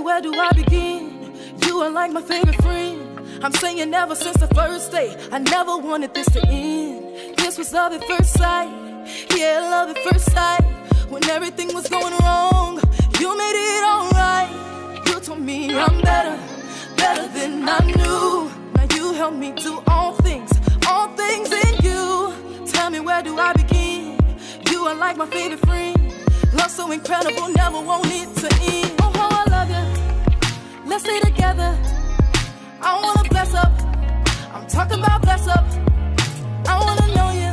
where do I begin? You are like my favorite friend. I'm saying ever since the first day, I never wanted this to end. This was love at first sight. Yeah, love at first sight. When everything was going wrong, you made it alright. You told me I'm better, better than I knew. Now you help me do all things in you. Tell me where do I begin? You are like my favorite friend. Love so incredible, never want it to end. Oh, how I love you. Let's stay together. I wanna bless up. I'm talking about bless up. I wanna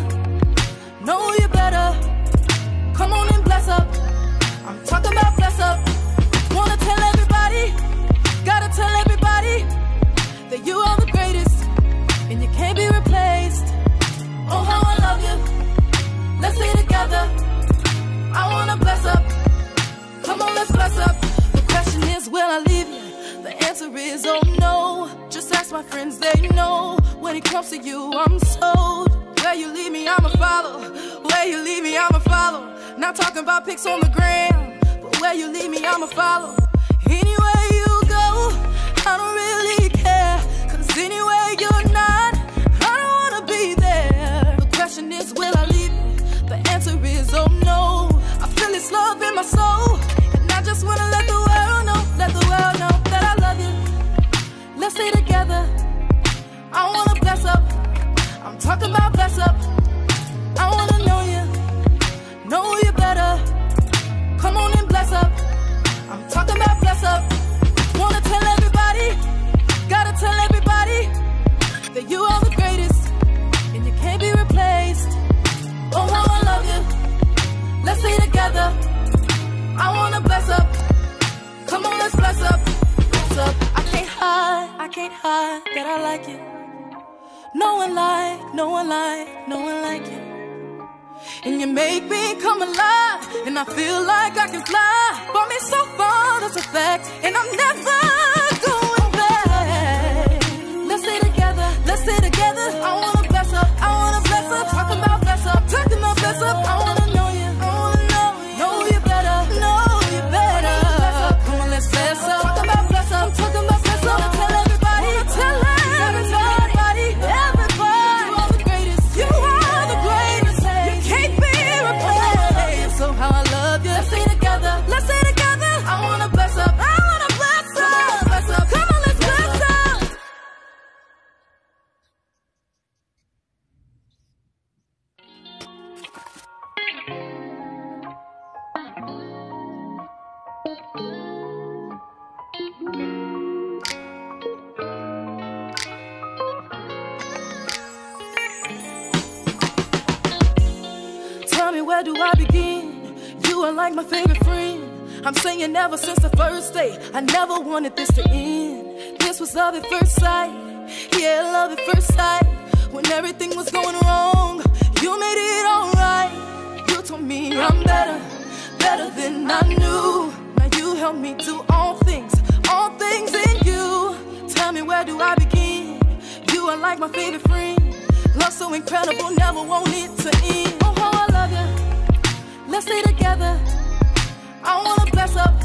know you better. Come on and bless up. I'm talking about bless up. Wanna tell everybody, gotta tell everybody that you are the greatest and you can't be replaced. Oh, how I love you. Let's stay together. I wanna bless up. Come on, let's bless up. The question is, will I leave you? The answer is, oh no. Just ask my friends, they know. When it comes to you, I'm sold. Where you leave me, I'ma follow. Where you leave me, I'ma follow. Not talking about pics on the gram, but where you leave me, I'ma follow. Anywhere you go, I don't really care. Cause anywhere you're not, I don't wanna be there. The question is, will I leave you? The answer is, oh no. I feel this love in my soul, and I just wanna let the world know that I love you. Let's stay together. I wanna bless up. I'm talking about bless up. I wanna know you better. Come on and bless up. I'm talking about bless up. Wanna tell everybody, gotta tell everybody that you are the greatest and you can't be replaced. Oh, how I love you. Let's stay together. I wanna bless up. Come on, let's bless up. Bless up. I can't hide that I like you. No one like you. And you make me come alive, and I feel like I can fly. Brought me so far, that's a fact, and I'm never going back. Let's stay together, let's stay together. I wanna bless up, talking about bless up, I wanna know you, know you better. Come on, let's bless up, talking about bless up, tell everybody, everybody, you are the greatest, you can't be replaced. So how I love you. Let's stay together, I wanna bless up, come on, let's bless up. Tell me where do I begin? You are like my favorite friend. I'm saying ever since the first day, I never wanted this to end. This was love at first sight. Yeah, love at first sight. When everything was going wrong, you made it alright. You told me I'm better, better than I knew. Now you help me do all things in you. Tell me where do I begin? You are like my favorite friend. Love so incredible, never want it to end. Oh, how I love you. Let's stay together. I wanna bless up.